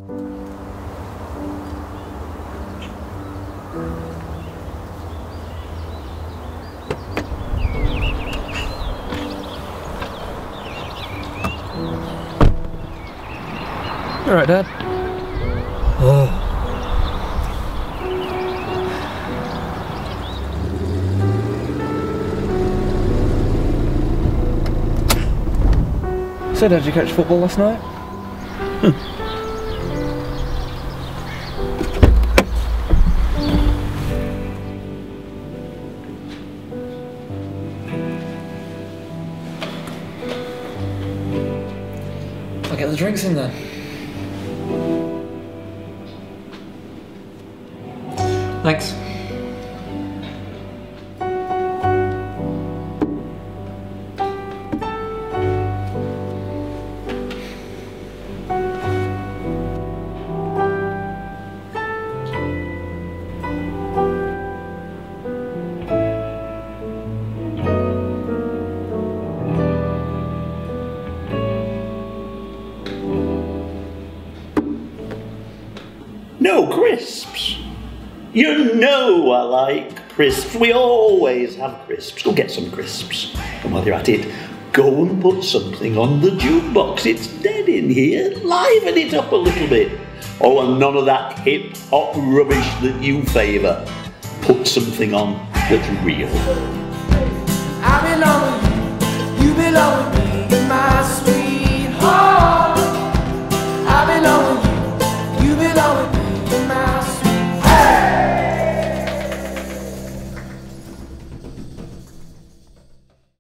You alright, Dad? Oh. So, Dad, did you catch football last night? I'll get the drinks in then. Thanks. No crisps. You know I like crisps. We always have crisps. Go get some crisps. And while you're at it, go and put something on the jukebox. It's dead in here. Liven it up a little bit. Oh, and none of that hip-hop rubbish that you favour. Put something on that's real. I belong with you, you belong with me, my sweet.